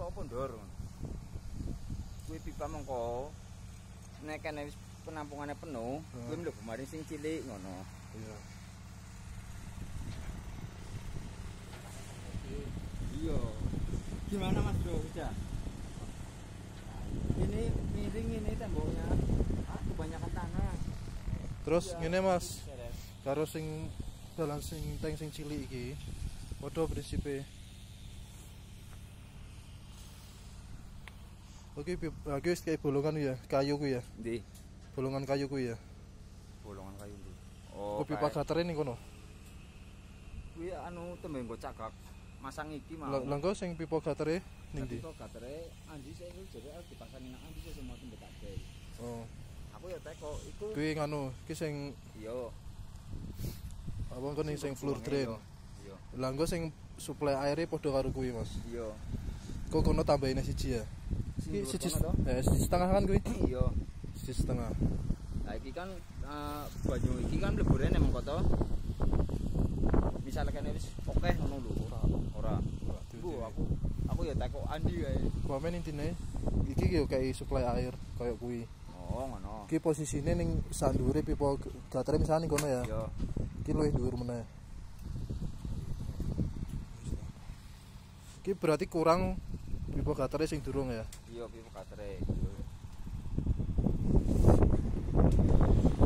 tok pondor. Kuwi pipa mengko nek kene wis penampungane penuh, kuwi mlebu mari sing cilik ngono. Iya. Iya. Gimana Mas Bro? Udah. Ini miring ini temboknya. Kebanyakan tanah. Terus Ya, ngene Mas, karo sing dalan sing tank sing cilik iki padha prinsipe. Oke, iki wis kayak bolongan ya, kayu ku ya. Ndi? Bolongan kayu ku ya. Bolongan kayu ndi. Oh, Kopi pipa gatere ning kono. kuwi anu tembe nggo cagak masang iki mau. Lah engko sing pipa gatere ning ndi? Pipa gatere andi sing jere harus dipasang nang andi semua tembe kabeh. Oh. Aku ya teko iku. Kuwi nganu, iki sing Iya. apa engko sing floor drain. Iya. Lah engko sing suplai aire padha karo kuwi, Mas. Iya. Kok kono tambahin siji ya? Iki siji setengah kan kuwi? Iya. Siji setengah. Nah iki kan banyu iki kan mlebure nang koto. Misalnya kene wis oke ngono lho, ora. Bu, aku ya teko andi kae. Kuamen intine iki yo kayak suplai air kayak kuwi. Oh, ngono. Iki posisine ning sandure pipa gatere misalnya ning kono ya. Iya. Iki luwih dhuwur meneh. Iki berarti kurang pipa gatere sing durung ya. Iya, pipa gatere.